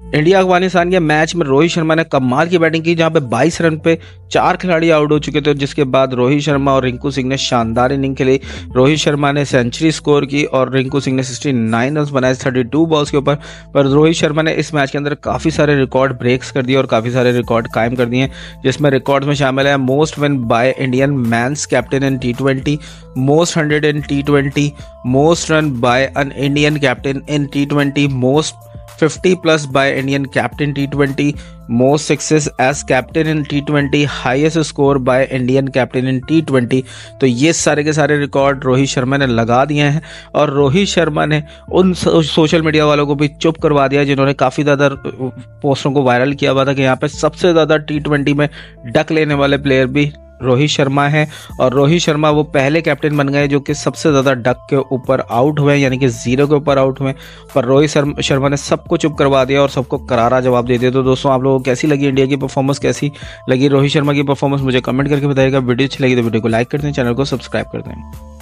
India Afghanistan के match में रोहित शर्मा ने कमाल की बैटिंग की, जहां पे 22 रन पे 4 खिलाड़ी आउट हो चुके थे, जिसके बाद रोहित शर्मा और रिंकू सिंह ने शानदार इनिंग खेली। रोहित शर्मा ने सेंचुरी स्कोर की और रिंकू सिंह ने 69 रन बनाए 32 बॉल्स के ऊपर। पर रोहित शर्मा ने इस मैच के अंदर काफ़ी सारे रिकॉर्ड ब्रेक्स कर दिए और काफ़ी सारे रिकॉर्ड कायम कर दिए, जिसमें रिकॉर्ड्स में शामिल है most win by Indian men's captain in T20, most 100 in T20, most run by an Indian captain in T20, most 50+ by Indian captain T20, most success as captain in T20, highest score by Indian captain in T20। तो ये सारे के सारे record Rohit Sharma ने लगा दिए हैं और रोहित शर्मा ने उन सोशल मीडिया वालों को भी चुप करवा दिया जिन्होंने काफ़ी ज़्यादा पोस्टरों को वायरल किया हुआ था कि यहाँ पे सबसे ज़्यादा T20 में डक लेने वाले प्लेयर भी रोहित शर्मा है। और रोहित शर्मा वो पहले कैप्टन बन गए जो कि सबसे ज़्यादा डक के ऊपर आउट हुए, यानी कि 0 के ऊपर आउट हुए। पर रोहित शर्मा ने सबको चुप करवा दिया और सबको करारा जवाब दे दिया। तो दोस्तों, आप लोगों को कैसी लगी इंडिया की परफॉर्मेंस, कैसी लगी रोहित शर्मा की परफॉर्मेंस, मुझे कमेंट करके बताइएगा। वीडियो अच्छी लगी तो वीडियो को लाइक कर दें, चैनल को सब्सक्राइब कर दें।